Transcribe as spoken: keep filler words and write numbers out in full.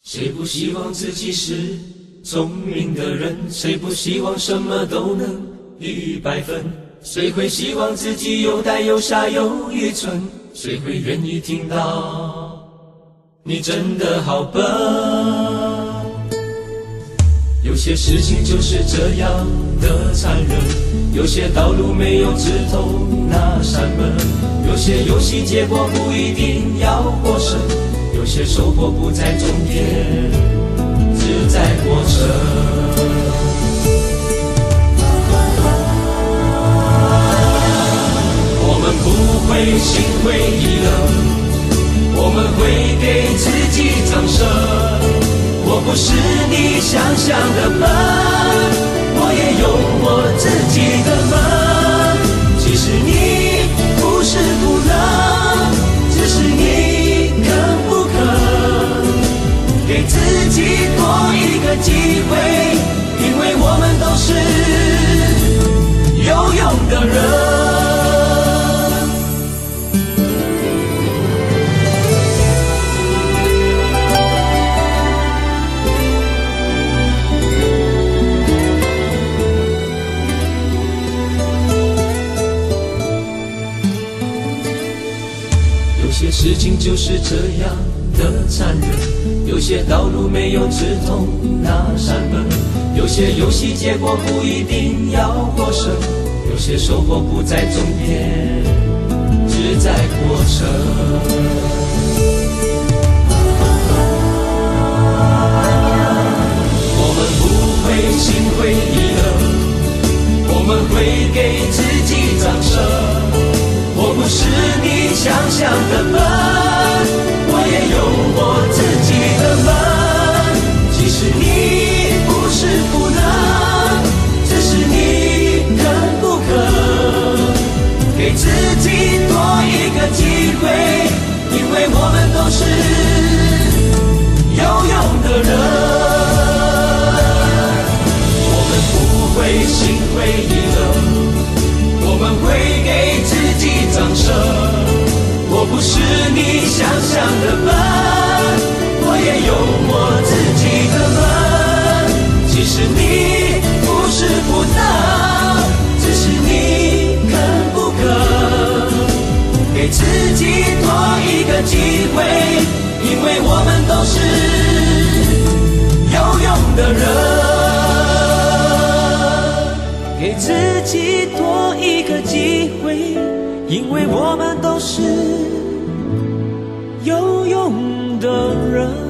谁不希望自己是聪明的人？谁不希望什么都能一百分？谁会希望自己又呆又傻又愚蠢？谁会愿意听到你真的好笨？有些事情就是这样的残忍，有些道路没有直通那扇门，有些游戏结果不一定要获胜，有些收获不在终点，只在过程。我们不会心灰意冷，我们会给自己掌声。我不是你想象的笨，我也有我自己的梦。其实你不是不能，只是你肯不肯给自己多一个机会，因为我们都是有用的人。有些事情就是这样的残忍，有些道路没有直通那扇门，有些游戏结果不一定要获胜，有些收获不在终点，只在过程。我们不会心灰意冷，我们会给自己掌声。我不是你想象的笨，我也有我自己的梦。其实你不是不能，只是你肯不肯给自己多一个机会，因为我们都是有用的人。我们不会心灰意冷，我们会给自己掌声。我不是你想象的笨，我也有我自己的梦。其实你不是不能，只是你肯不肯给自己多一个机会，因为我们都是有用的人。给自己多一个机会，因为我们都是有用的人。